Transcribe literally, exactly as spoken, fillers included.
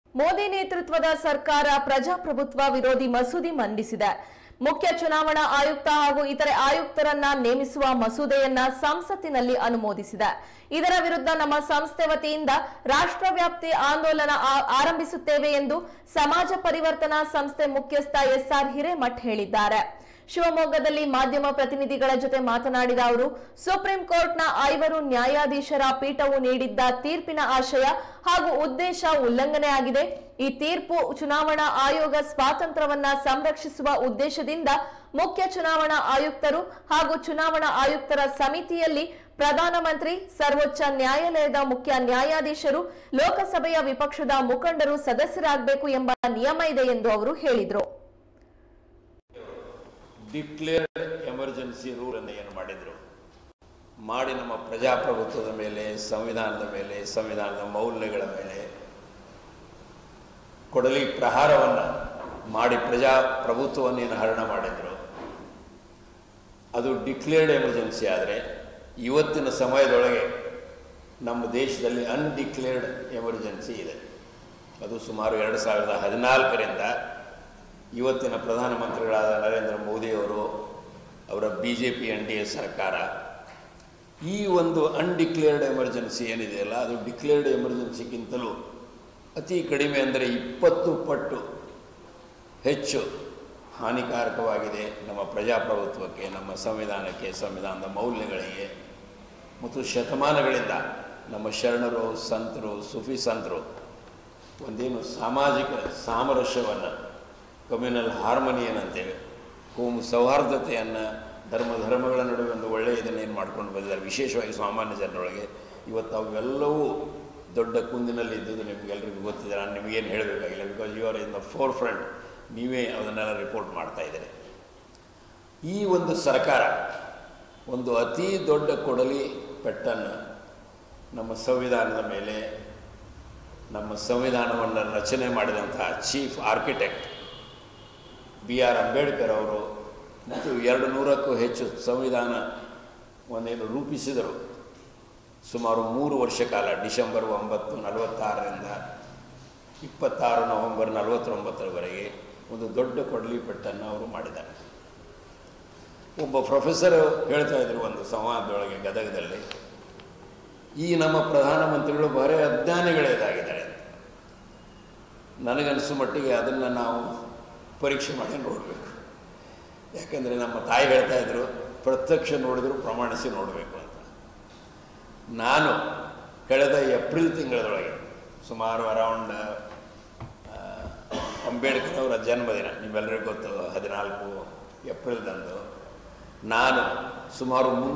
ಮೋದಿ ನೇತೃತ್ವದ ಸರ್ಕಾರ ಪ್ರಜಾಪ್ರಭುತ್ವ ವಿರೋಧಿ ಮಸೂದೆ ಮಂಡಿಸಿದೆ. ಮುಖ್ಯ ಚುನಾವಣಾ ಆಯುಕ್ತ ಹಾಗೂ ಇತರೆ ಆಯುಕ್ತರನ್ನ ನೇಮಿಸುವ ಮಸೂದೆಯನ್ನ ಸಂಸತ್ತಿನಲ್ಲಿ ಅನುಮೋದಿಸಿದೆ. ಇದರ ವಿರುದ್ಧ ನಮ್ಮ ಸಂಸ್ಥೆ ವತಿಯಿಂದ ರಾಷ್ಟ್ರವ್ಯಾಪ್ತಿ ಆಂದೋಲನ ಆರಂಭಿಸುತ್ತೇವೆ ಎಂದು ಸಮಾಜ ಪರಿವರ್ತನಾ ಸಂಸ್ಥೆ ಮುಖ್ಯಸ್ಥ ಎಸ್ ಆರ್ ಹಿರೇಮಠ್ ಹೇಳಿದ್ದಾರೆ. ಶಿವಮೊಗ್ಗದಲ್ಲಿ ಮಾಧ್ಯಮ ಪ್ರತಿನಿಧಿಗಳ ಜೊತೆ ಮಾತನಾಡಿದ ಅವರು, ಸುಪ್ರೀಂ ಕೋರ್ಟ್ನ ಐವರು ನ್ಯಾಯಾಧೀಶರ ಪೀಠವು ನೀಡಿದ್ದ ತೀರ್ಪಿನ ಆಶಯ ಹಾಗೂ ಉದ್ದೇಶ ಉಲ್ಲಂಘನೆಯಾಗಿದೆ. ಈ ತೀರ್ಪು ಚುನಾವಣಾ ಆಯೋಗ ಸ್ವಾತಂತ್ರ್ಯವನ್ನ ಸಂರಕ್ಷಿಸುವ ಉದ್ದೇಶದಿಂದ ಮುಖ್ಯ ಚುನಾವಣಾ ಆಯುಕ್ತರು ಹಾಗೂ ಚುನಾವಣಾ ಆಯುಕ್ತರ ಸಮಿತಿಯಲ್ಲಿ ಪ್ರಧಾನಮಂತ್ರಿ, ಸರ್ವೋಚ್ಚ ನ್ಯಾಯಾಲಯದ ಮುಖ್ಯ ನ್ಯಾಯಾಧೀಶರು, ಲೋಕಸಭೆಯ ವಿಪಕ್ಷದ ಮುಖಂಡರು ಸದಸ್ಯರಾಗಬೇಕು ಎಂಬ ನಿಯಮ ಇದೆ ಎಂದು ಅವರು ಹೇಳಿದರು. ಡಿಕ್ಲೇರ್ಡ್ ಎಮರ್ಜೆನ್ಸಿ ರೂಲ್ ಅನ್ನು ಏನು ಮಾಡಿದ್ರು ಮಾಡಿ ನಮ್ಮ ಪ್ರಜಾಪ್ರಭುತ್ವದ ಮೇಲೆ, ಸಂವಿಧಾನದ ಮೇಲೆ, ಸಂವಿಧಾನದ ಮೌಲ್ಯಗಳ ಮೇಲೆ ಕೊಡಲಿ ಪ್ರಹಾರವನ್ನು ಮಾಡಿ ಪ್ರಜಾಪ್ರಭುತ್ವವನ್ನು ಏನು ಹರಣ ಮಾಡಿದ್ರು, ಅದು ಡಿಕ್ಲೇರ್ಡ್ ಎಮರ್ಜೆನ್ಸಿ. ಆದರೆ ಇವತ್ತಿನ ಸಮಯದೊಳಗೆ ನಮ್ಮ ದೇಶದಲ್ಲಿ ಅನ್ಡಿಕ್ಲೇರ್ಡ್ ಎಮರ್ಜೆನ್ಸಿ ಇದೆ. ಅದು ಸುಮಾರು ಎರಡು ಸಾವಿರದ ಹದಿನಾಲ್ಕರಿಂದ ಇವತ್ತಿನ ಪ್ರಧಾನಮಂತ್ರಿಗಳಾದ ನರೇಂದ್ರ ಮೋದಿಯವರು, ಅವರ B J P N D A ಸರ್ಕಾರ ಈ ಒಂದು ಅನ್ಡಿಕ್ಲೇರ್ಡ್ ಎಮರ್ಜೆನ್ಸಿ ಏನಿದೆಯಲ್ಲ, ಅದು ಡಿಕ್ಲೇರ್ಡ್ ಎಮರ್ಜೆನ್ಸಿಗಿಂತಲೂ ಅತಿ ಕಡಿಮೆ, ಅಂದರೆ ಇಪ್ಪತ್ತು ಪಟ್ಟು ಹೆಚ್ಚು ಹಾನಿಕಾರಕವಾಗಿದೆ ನಮ್ಮ ಪ್ರಜಾಪ್ರಭುತ್ವಕ್ಕೆ, ನಮ್ಮ ಸಂವಿಧಾನಕ್ಕೆ, ಸಂವಿಧಾನದ ಮೌಲ್ಯಗಳಿಗೆ. ಮತ್ತು ಶತಮಾನಗಳಿಂದ ನಮ್ಮ ಶರಣರು, ಸಂತರು, ಸುಫಿ ಸಂತರು ಒಂದೇನು ಸಾಮಾಜಿಕ ಸಾಮರಸ್ಯವನ್ನು, ಕಮ್ಯುನಲ್ ಹಾರ್ಮನಿ ಏನಂತೇವೆ, ಕೋಮು ಸೌಹಾರ್ದತೆಯನ್ನು, ಧರ್ಮ ಧರ್ಮಗಳ ನಡುವೆ ಒಂದು ಒಳ್ಳೆಯ ಇದನ್ನೇನು ಮಾಡ್ಕೊಂಡು ಬಂದಿದ್ದಾರೆ, ವಿಶೇಷವಾಗಿ ಸಾಮಾನ್ಯ ಜನರೊಳಗೆ. ಇವತ್ತು ಅವೆಲ್ಲವೂ ದೊಡ್ಡ ಕುಂದಿನಲ್ಲಿ ಇದ್ದುದು ನಿಮಗೆಲ್ಲರಿಗೂ ಗೊತ್ತಿದೆ. ನಾನು ನಿಮಗೇನು ಹೇಳಬೇಕಾಗಿಲ್ಲ, because you are in the forefront, ನೀವೇ ಅದನ್ನೆಲ್ಲ ರಿಪೋರ್ಟ್ ಮಾಡ್ತಾ ಇದ್ದೀರಿ. ಈ ಒಂದು ಸರ್ಕಾರ ಒಂದು ಅತಿ ದೊಡ್ಡ ಕೊಡಲಿ ಪೆಟ್ಟನ್ನು ನಮ್ಮ ಸಂವಿಧಾನದ ಮೇಲೆ, ನಮ್ಮ ಸಂವಿಧಾನವನ್ನು ರಚನೆ ಮಾಡಿದಂತಹ chief architect B R Ambedkar ಅವರು ಮತ್ತು ಎರಡು ನೂರಕ್ಕೂ ಹೆಚ್ಚು ಸಂವಿಧಾನ ಒಂದೇನು ರೂಪಿಸಿದರು, ಸುಮಾರು ಮೂರು ವರ್ಷ ಕಾಲ, ಡಿಸೆಂಬರ್ ಒಂಬತ್ತು ನಲವತ್ತಾರರಿಂದ ಇಪ್ಪತ್ತಾರು ನವೆಂಬರ್ ನಲವತ್ತೊಂಬತ್ತರವರೆಗೆ ಒಂದು ದೊಡ್ಡ ಕೊಡಲಿ ಪೆಟ್ಟನ್ನು ಅವರು ಮಾಡಿದ್ದಾರೆ. ಒಬ್ಬ ಪ್ರೊಫೆಸರ್ ಹೇಳ್ತಾ ಇದ್ರು ಒಂದು ಸಂವಾದದೊಳಗೆ ಗದಗದಲ್ಲಿ, ಈ ನಮ್ಮ ಪ್ರಧಾನಮಂತ್ರಿಗಳು ಬರೇ ಅಜ್ಞಾನಿಗಳೇ ಇದಾಗಿದ್ದಾರೆ ಅಂತ. ನನಗನ್ನಿಸೋ ಮಟ್ಟಿಗೆ ಅದನ್ನು ನಾವು ಪರೀಕ್ಷೆ ಮಾಡಿ ನೋಡಬೇಕು. ಯಾಕಂದರೆ ನಮ್ಮ ತಾಯಿ ಹೇಳ್ತಾ ಇದ್ರು, ಪ್ರತ್ಯಕ್ಷ ನೋಡಿದ್ರು ಪ್ರಮಾಣಿಸಿ ನೋಡಬೇಕು ಅಂತ. ನಾನು ಕಳೆದ ಏಪ್ರಿಲ್ ತಿಂಗಳದೊಳಗೆ, ಸುಮಾರು ಅರೌಂಡ್ ಅಂಬೇಡ್ಕರ್ ಅವರ ಜನ್ಮದಿನ ನಿಮ್ಮೆಲ್ಲರಿಗೂ ಗೊತ್ತು, ಹದಿನಾಲ್ಕು ಏಪ್ರಿಲ್ದಂದು ನಾನು ಸುಮಾರು